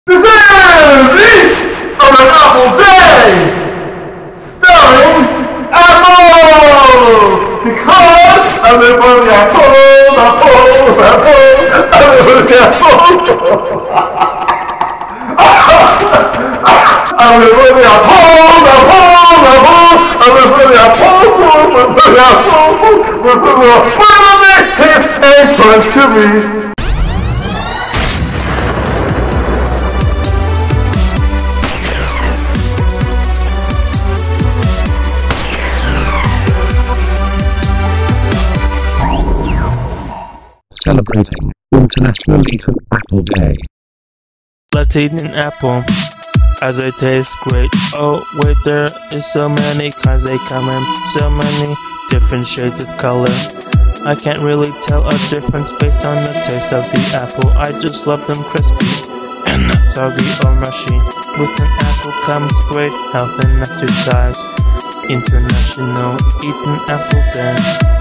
This is Eat of an Apple Day, starring apples, because I'm the one that apples, I'm the one that apples. I'm the one that apples, to me. Celebrating International Eat an Apple Day. Let's eat an apple, as they taste great. Oh wait, there is so many kinds, they come in so many different shades of color. I can't really tell a difference based on the taste of the apple. I just love them crispy and not soggy or mushy. With an apple comes great health and exercise. International Eat an Apple Day.